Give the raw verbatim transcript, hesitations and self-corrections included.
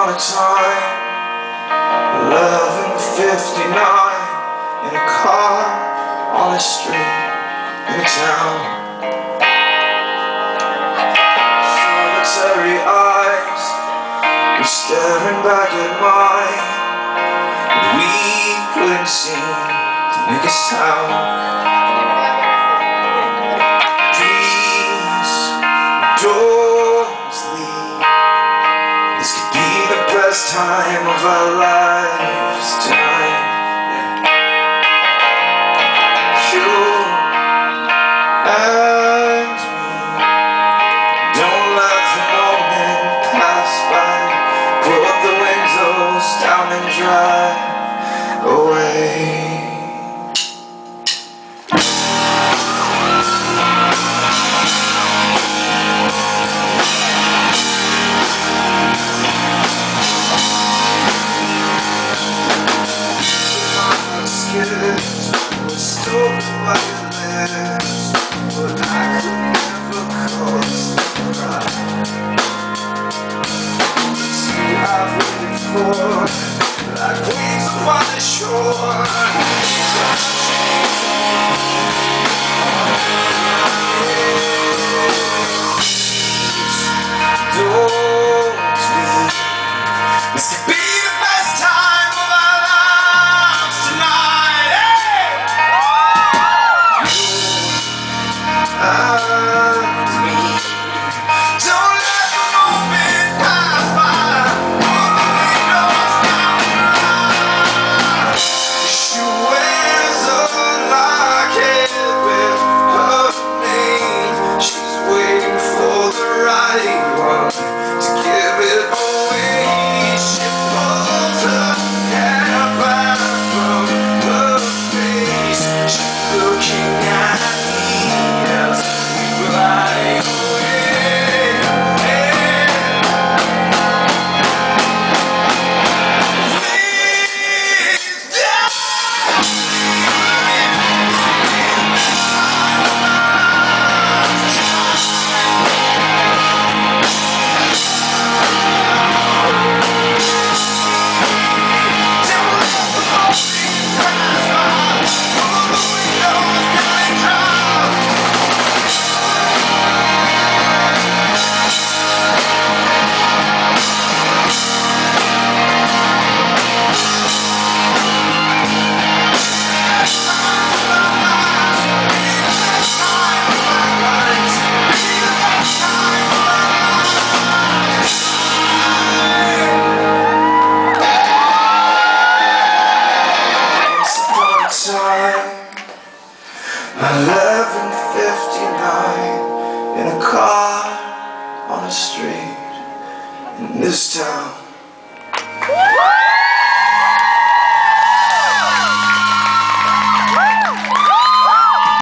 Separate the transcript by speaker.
Speaker 1: upon a time, eleven fifty-nine, in a car on a street in a town. Solitary eyes were staring back at mine, but we couldn't seem to make a sound. Please don't leave. This could be the best time of our lives tonight. You and me, don't let the moment pass by. Put the windows down and drive away. Was stolen by your lips, but I could never cause the cry. It's you I've waited for, like waves upon the shore. Don't leave. This could be the best time of our lives tonight. And me, don't let the moment pass by. Put the windows down and she wears a locket with her name. She's waiting for the right one to give it away. She pulls her hair back from her face. She's looking at me as we fly away. Please don't. eleven fifty-nine, in a car on a street in this town.